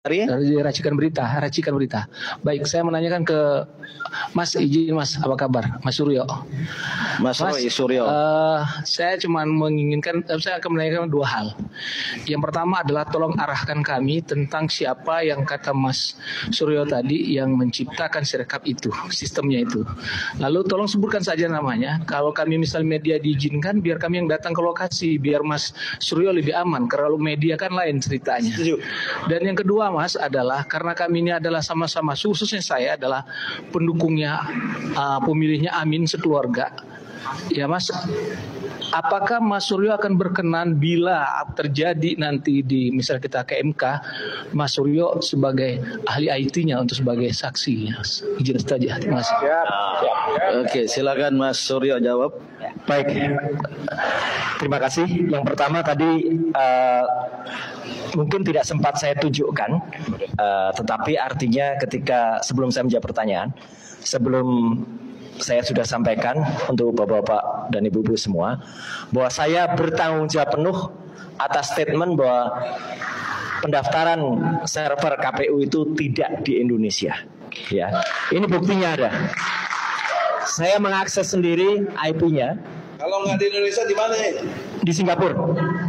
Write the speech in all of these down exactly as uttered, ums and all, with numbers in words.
Dari racikan berita, racikan berita. Baik, saya menanyakan ke Mas, izin Mas, apa kabar? Mas Suryo. Mas, Mas Suryo. Uh, saya cuma menginginkan, saya akan menanyakan dua hal. Yang pertama adalah tolong arahkan kami tentang siapa yang kata Mas Suryo tadi yang menciptakan Sirekap itu, sistemnya itu. Lalu tolong sebutkan saja namanya. Kalau kami misal media diizinkan, biar kami yang datang ke lokasi, biar Mas Suryo lebih aman. Kalau media kan lain ceritanya. Dan yang kedua Mas adalah karena kami ini adalah sama-sama, khususnya saya adalah pendukungnya, uh, pemilihnya Amin sekeluarga. Ya Mas, apakah Mas Suryo akan berkenan bila terjadi nanti di misal kita ke M K, Mas Suryo sebagai ahli I T-nya untuk sebagai saksi? Mas. Izin saja, terima kasih. Siap. Siap. Oke, silakan Mas Suryo jawab. Baik, terima kasih. Yang pertama tadi uh, mungkin tidak sempat saya tunjukkan, uh, tetapi artinya ketika sebelum saya menjawab pertanyaan, sebelum saya sudah sampaikan untuk bapak-bapak dan ibu-ibu semua bahwa saya bertanggung jawab penuh atas statement bahwa pendaftaran server K P U itu tidak di Indonesia. Ya, ini buktinya ada. Saya mengakses sendiri I P-nya. Kalau nggak di Indonesia di mana? Di Singapura.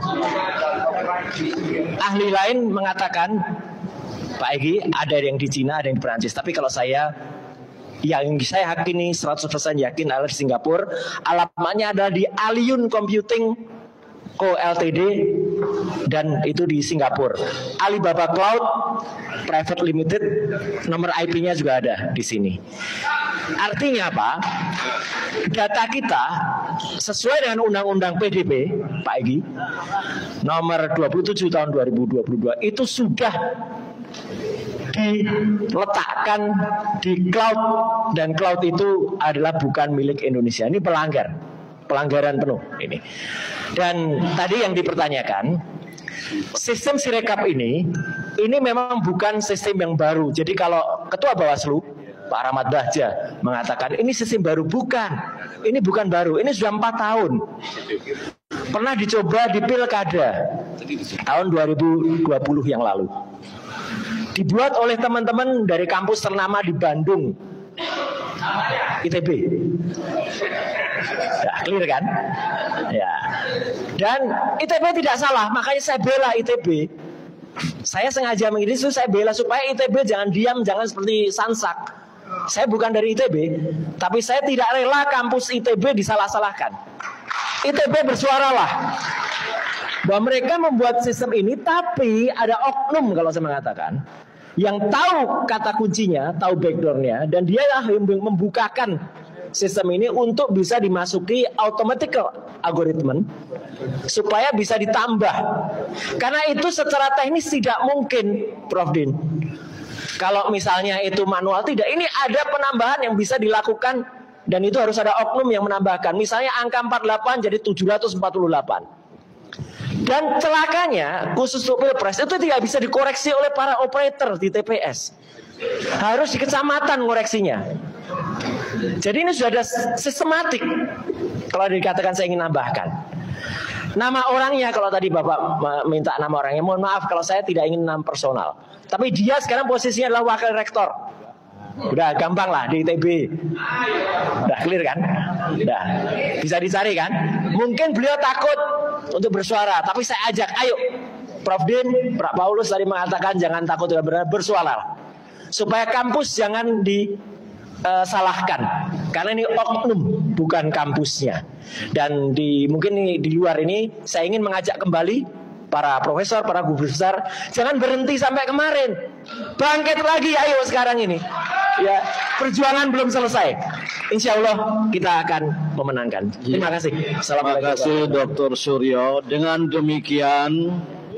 Ahli lain mengatakan, Pak Egi, ada yang di Cina, ada yang di Perancis. Tapi kalau saya, yang saya yakini seratus persen yakin adalah di Singapura. Alamatnya adalah di Aliyun Computing Co Ltd dan itu di Singapura. Alibaba Cloud Private Limited, nomor I P-nya juga ada di sini. Artinya apa? Data kita sesuai dengan Undang-Undang P D B, Pak Egi, nomor dua puluh tujuh tahun dua ribu dua puluh dua itu sudah diletakkan di cloud, dan cloud itu adalah bukan milik Indonesia. Ini pelanggar, pelanggaran penuh ini. Dan tadi yang dipertanyakan, sistem Sirekap ini, ini memang bukan sistem yang baru. Jadi kalau Ketua Bawaslu Pak Rahmat Bahja mengatakan ini sistem baru, bukan. Ini bukan baru, ini sudah empat tahun. Pernah dicoba di Pilkada tahun dua ribu dua puluh yang lalu. Dibuat oleh teman-teman dari kampus ternama di Bandung, I T B. Ya, clear kan? Ya. Dan I T B tidak salah, makanya saya bela I T B. Saya sengaja mengirim itu, saya bela supaya I T B jangan diam, jangan seperti Sansak. Saya bukan dari I T B, tapi saya tidak rela kampus I T B disalah-salahkan. I T B bersuaralah bahwa mereka membuat sistem ini, tapi ada oknum kalau saya mengatakan yang tahu kata kuncinya, tahu backdoornya, dan dia yang membukakan sistem ini untuk bisa dimasuki automatic algoritma supaya bisa ditambah. Karena itu secara teknis tidak mungkin, Prof Din. Kalau misalnya itu manual, tidak. Ini ada penambahan yang bisa dilakukan, dan itu harus ada oknum yang menambahkan. Misalnya angka empat puluh delapan jadi tujuh ratus empat puluh delapan. Dan celakanya, khusus untuk Pilpres, itu tidak bisa dikoreksi oleh para operator di T P S. Harus di kecamatan koreksinya. Jadi ini sudah ada sistematik. Kalau dikatakan saya ingin nambahkan nama orangnya, kalau tadi Bapak minta nama orangnya, mohon maaf kalau saya tidak ingin nama personal. Tapi dia sekarang posisinya adalah wakil rektor. Udah gampang lah di I T B. Udah clear kan? Udah bisa dicari kan? Mungkin beliau takut untuk bersuara, tapi saya ajak, ayo Prof Din, Pak Paulus tadi mengatakan jangan takut bersuara, supaya kampus jangan disalahkan, karena ini oknum bukan kampusnya. Dan di mungkin di, di luar ini saya ingin mengajak kembali para profesor, para guru besar, jangan berhenti sampai kemarin, bangkit lagi, ayo sekarang ini. Ya, perjuangan belum selesai. Insya Allah kita akan memenangkan. Terima kasih. Terima kasih Doktor Suryo. Dengan demikian,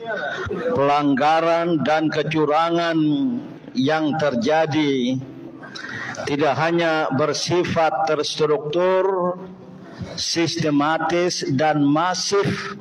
pelanggaran dan kecurangan yang terjadi tidak hanya bersifat terstruktur, sistematis dan masif,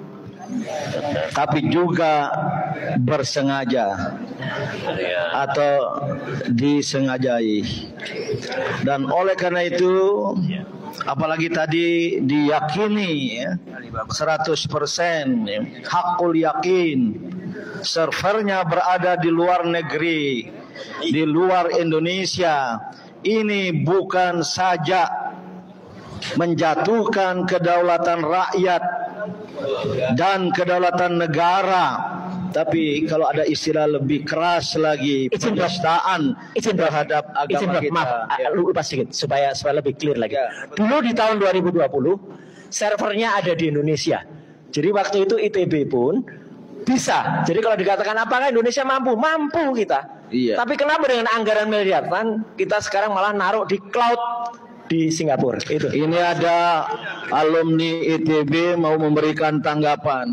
tapi juga bersengaja atau disengajai. Dan oleh karena itu, apalagi tadi diyakini ya, seratus persen hakul yakin servernya berada di luar negeri, di luar Indonesia, ini bukan saja menjatuhkan kedaulatan rakyat dan kedaulatan negara, tapi kalau ada istilah lebih keras lagi, penistaan terhadap agama kita. Maaf, ya. lupa sedikit supaya supaya lebih clear lagi. Ya. Dulu di tahun dua ribu dua puluh servernya ada di Indonesia. Jadi waktu itu I T B pun bisa. Jadi kalau dikatakan apakah Indonesia mampu? Mampu kita. Iya. Tapi kenapa dengan anggaran miliaran kita sekarang malah naruh di cloud di Singapura? Itu. Ini ada alumni I T B mau memberikan tanggapan.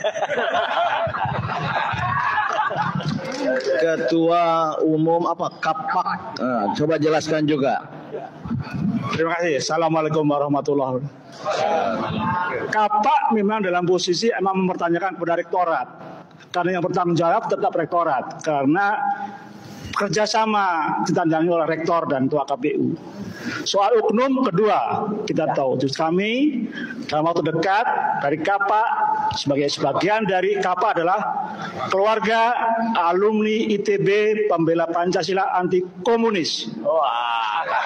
Ketua Umum apa Kapak, nah, coba jelaskan juga. Terima kasih. Assalamualaikum warahmatullahi wabarakatuh. Kapak memang dalam posisi emang mempertanyakan kepada rektorat, karena yang bertanggung jawab tetap rektorat, karena kerjasama ditandani oleh rektor dan ketua K P U. Soal uknum kedua, kita tahu just kami dalam waktu dekat dari Kapak sebagai sebagian dari Kapak adalah keluarga alumni I T B pembela Pancasila anti komunis. Wah.